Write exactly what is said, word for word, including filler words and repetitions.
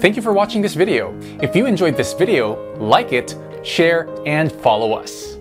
Thank you for watching this video. If you enjoyed this video, like it, share, and follow us.